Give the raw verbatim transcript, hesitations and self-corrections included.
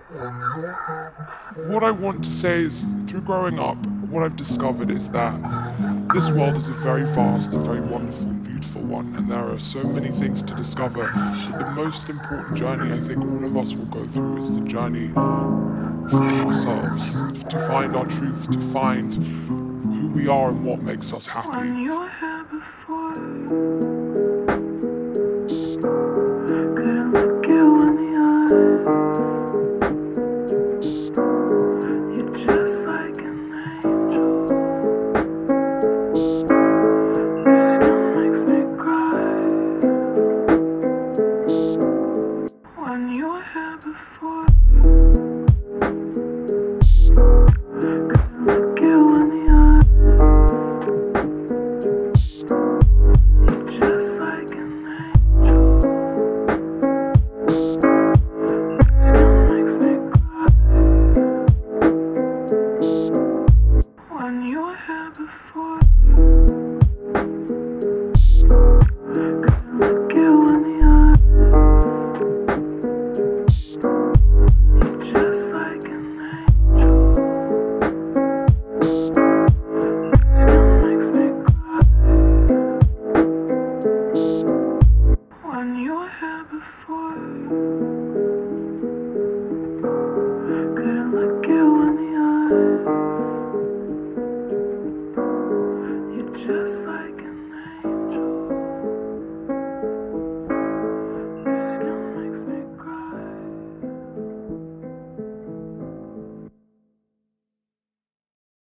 What I want to say is, through growing up, what I've discovered is that this world is a very vast, a very wonderful and beautiful one, and there are so many things to discover, but the most important journey I think all of us will go through is the journey from ourselves, to find our truth, to find who we are and what makes us happy. When you were here before, couldn't look you in the eye. You're just like an angel. Your skin makes me cry. When you were here before, couldn't look you in the eye. You're just like an angel. Your skin makes me cry. When you were here before, couldn't look you in the eye. You're just like an angel. Your skin makes me cry. When you were here before.